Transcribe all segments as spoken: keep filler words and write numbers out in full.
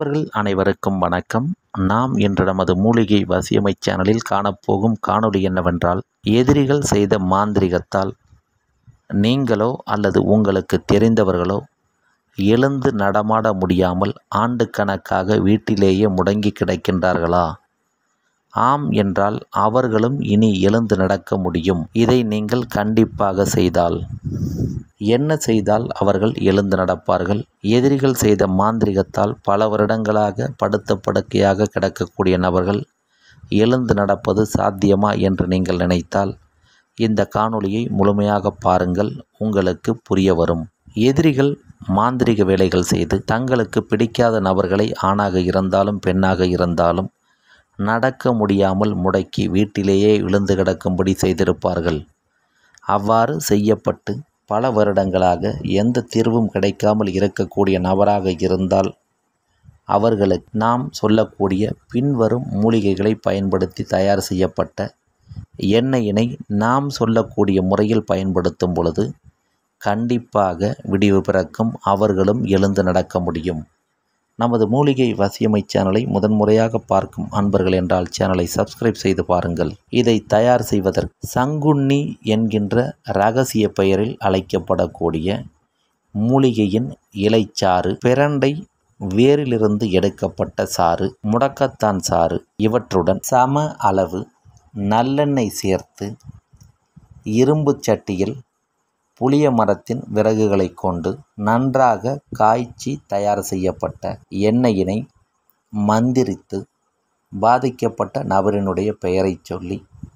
நண்பர்கள் அனைவருக்கும் வணக்கம். நாம் இன்று நமது மூலிகை வசியமை சேனலில் காணப்போகும் காணொளி என்னவென்றால், எதிரிகள் செய்த மாந்திரிகத்தால் நீங்களோ அல்லது உங்களுக்கு தெரிந்தவர்களோ எழுந்து நடமாட முடியாமல் ஆண்டு கணக்காக வீட்டிலேயே முடங்கி கிடக்கின்றார்களா? ஆம் என்றால் அவர்களும் இனி எழுந்து நடக்க முடியும். இதை நீங்கள் கண்டிப்பாக செய்தால் என்ன செய்தால் அவர்கள் எழுந்து நடப்பார்கள்? எதிரிகள் செய்த மாந்திரிகத்தால் பல வருடங்களாக படுத்த படுக்கையாக கிடக்கக்கூடிய நபர்கள் எழுந்து நடப்பது சாத்தியமா என்று நீங்கள் நினைத்தால் இந்த காணொளியை முழுமையாக பாருங்கள், உங்களுக்கு புரிய வரும். எதிரிகள் மாந்திரிக வேலைகள் செய்து தங்களுக்கு பிடிக்காத நபர்களை ஆணாக இருந்தாலும் பெண்ணாக இருந்தாலும் நடக்க முடியாமல் முடக்கி வீட்டிலேயே விழுந்து கிடக்கும்படி செய்திருப்பார்கள். அவ்வாறு செய்யப்பட்டு பல வருடங்களாக எந்த தீர்வும் கிடைக்காமல் இருக்கக்கூடிய நபராக இருந்தால் அவர்களுக்கு நாம் சொல்லக்கூடிய பின்வரும் மூலிகைகளை பயன்படுத்தி தயார் செய்யப்பட்ட எண்ணெயினை நாம் சொல்லக்கூடிய முறையில் பயன்படுத்தும் பொழுது கண்டிப்பாக விடிவு பிறக்கும், அவர்களும் எழுந்து நடக்க முடியும். நமது மூலிகை வசியமை சேனலை முதன்முறையாக பார்க்கும் அன்பர்கள் என்றால் சேனலை சப்ஸ்கிரைப் செய்து பாருங்கள். இதை தயார் செய்வதற்கு சங்குன்னி என்கின்ற இரகசிய பெயரில் அழைக்கப்படக்கூடிய மூலிகையின் இலைச்சாறு, பிரண்டை வேரிலிருந்து எடுக்கப்பட்ட சாறு, முடக்கத்தான் சாறு இவற்றுடன் சம அளவு நல்லெண்ணெய் சேர்த்து இரும்பு சட்டியில் புளிய மரத்தின் விறகுகளை கொண்டு நன்றாக காய்ச்சி தயார் செய்யப்பட்ட எண்ணெயினை மந்திரித்து பாதிக்கப்பட்ட நபரினுடைய பெயரை சொல்லி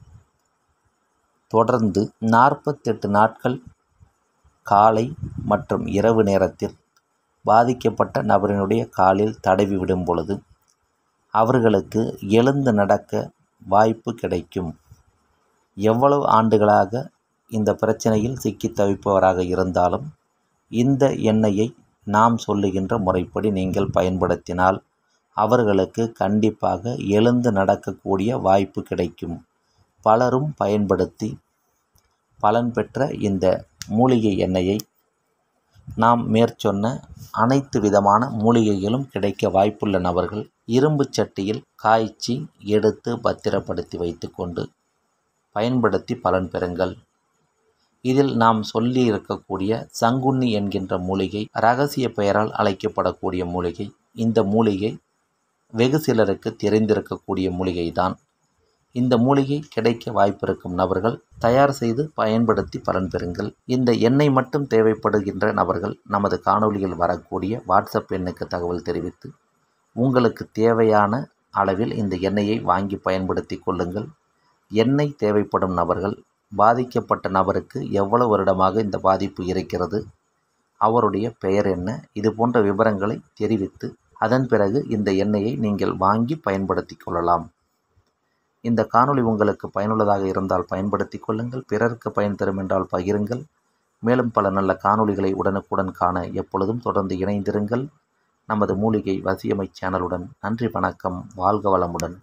தொடர்ந்து நாற்பத்தெட்டு நாட்கள் காலை மற்றும் இரவு நேரத்தில் பாதிக்கப்பட்ட நபரினுடைய காலில் தடவி விடும் பொழுது அவர்களுக்கு எழுந்து நடக்க வாய்ப்பு கிடைக்கும். எவ்வளவு ஆண்டுகளாக இந்த பிரச்சனையில் சிக்கி தவிப்பவராக இருந்தாலும் இந்த எண்ணெயை நாம் சொல்லுகின்ற முறைப்படி நீங்கள் பயன்படுத்தினால் அவர்களுக்கு கண்டிப்பாக எழுந்து நடக்கக்கூடிய வாய்ப்பு கிடைக்கும். பலரும் பயன்படுத்தி பலன் பெற்ற இந்த மூலிகை எண்ணெயை நாம் மேற்சொன்ன அனைத்து விதமான மூலிகைகளும் கிடைக்க வாய்ப்புள்ள நபர்கள் இரும்பு சட்டியில் காய்ச்சி எடுத்து பத்திரப்படுத்தி வைத்து கொண்டு பயன்படுத்தி பலன் பெறுங்கள். இதில் நாம் சொல்லி இருக்கக்கூடிய சங்குன்னி என்கின்ற மூலிகை இரகசிய பெயரால் அழைக்கப்படக்கூடிய மூலிகை. இந்த மூலிகை வெகு சிலருக்கு தெரிந்திருக்கக்கூடிய மூலிகை தான். இந்த மூலிகை கிடைக்க வாய்ப்பிருக்கும் நபர்கள் தயார் செய்து பயன்படுத்தி பலன் பெறுங்கள். இந்த எண்ணெய் மட்டும் தேவைப்படுகின்ற நபர்கள் நமது காணொளியில் வரக்கூடிய வாட்ஸ்அப் எண்ணுக்கு தகவல் தெரிவித்து உங்களுக்கு தேவையான அளவில் இந்த எண்ணெயை வாங்கி பயன்படுத்தி கொள்ளுங்கள். எண்ணெய் தேவைப்படும் நபர்கள் பாதிக்கப்பட்ட நபருக்கு எவ்வளவு வருடமாக இந்த பாதிப்பு இருக்கிறது, அவருடைய பெயர் என்ன, இது போன்ற விவரங்களை தெரிவித்து அதன் பிறகு இந்த எண்ணெயை நீங்கள் வாங்கி பயன்படுத்தி கொள்ளலாம். இந்த காணொளி உங்களுக்கு பயனுள்ளதாக இருந்தால் பயன்படுத்தி கொள்ளுங்கள். பிறருக்கு பயன் தரும் என்றால் பகிருங்கள். மேலும் பல நல்ல காணொளிகளை உடனுக்குடன் காண எப்பொழுதும் தொடர்ந்து இணைந்திருங்கள் நமது மூலிகை வசியமை சேனலுடன். நன்றி, வணக்கம், வாழ்க வளமுடன்.